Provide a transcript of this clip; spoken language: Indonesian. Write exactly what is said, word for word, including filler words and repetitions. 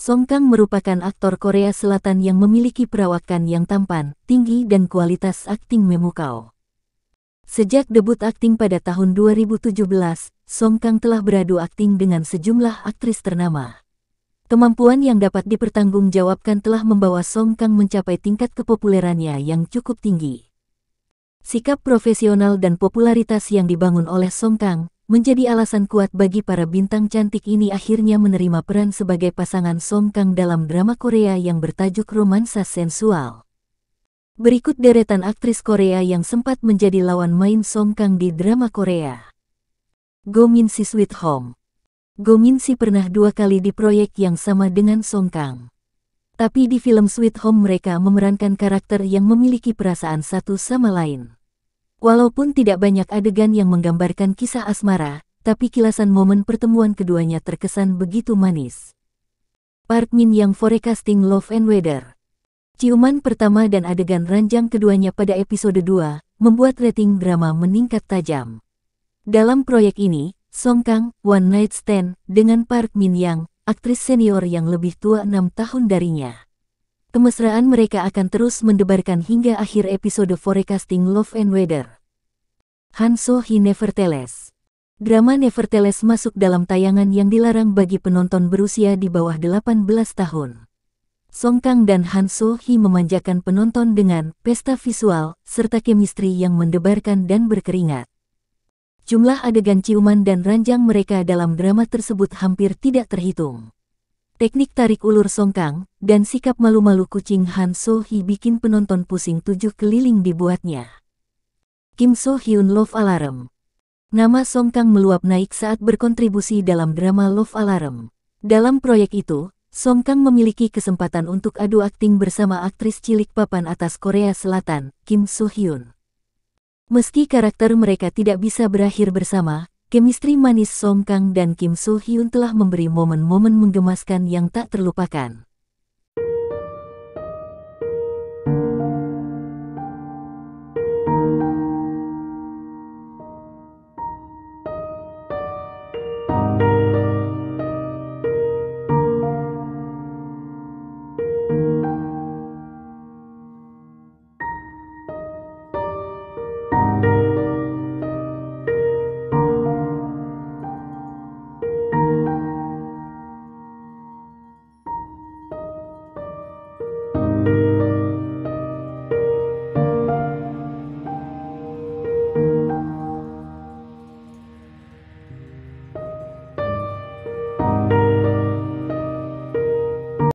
Song Kang merupakan aktor Korea Selatan yang memiliki perawakan yang tampan, tinggi dan kualitas akting memukau. Sejak debut akting pada tahun dua ribu tujuh belas, Song Kang telah beradu akting dengan sejumlah aktris ternama. Kemampuan yang dapat dipertanggungjawabkan telah membawa Song Kang mencapai tingkat kepopulerannya yang cukup tinggi. Sikap profesional dan popularitas yang dibangun oleh Song Kang menjadi alasan kuat bagi para bintang cantik ini akhirnya menerima peran sebagai pasangan Song Kang dalam drama Korea yang bertajuk Romansa Sensual. Berikut deretan aktris Korea yang sempat menjadi lawan main Song Kang di drama Korea. Go Min-si Sweet Home. Go Min-si pernah dua kali di proyek yang sama dengan Song Kang. Tapi di film Sweet Home mereka memerankan karakter yang memiliki perasaan satu sama lain. Walaupun tidak banyak adegan yang menggambarkan kisah asmara, tapi kilasan momen pertemuan keduanya terkesan begitu manis. Park Min Young forecasting Love and Weather. Ciuman pertama dan adegan ranjang keduanya pada episode dua, membuat rating drama meningkat tajam. Dalam proyek ini, Song Kang, One Night Stand, dengan Park Min Young, aktris senior yang lebih tua enam tahun darinya. Kemesraan mereka akan terus mendebarkan hingga akhir episode Forecasting Love and Weather. Han So-hee Nevertheless. Drama Nevertheless masuk dalam tayangan yang dilarang bagi penonton berusia di bawah delapan belas tahun. Song Kang dan Han So-hee memanjakan penonton dengan pesta visual serta chemistry yang mendebarkan dan berkeringat. Jumlah adegan ciuman dan ranjang mereka dalam drama tersebut hampir tidak terhitung. Teknik tarik ulur Song Kang dan sikap malu-malu kucing Han So-hee bikin penonton pusing tujuh keliling dibuatnya. Kim So Hyun Love Alarm. Nama Song Kang meluap naik saat berkontribusi dalam drama Love Alarm. Dalam proyek itu, Song Kang memiliki kesempatan untuk adu akting bersama aktris cilik papan atas Korea Selatan, Kim So Hyun. Meski karakter mereka tidak bisa berakhir bersama, chemistry manis Song Kang dan Kim So Hyun telah memberi momen-momen menggemaskan yang tak terlupakan.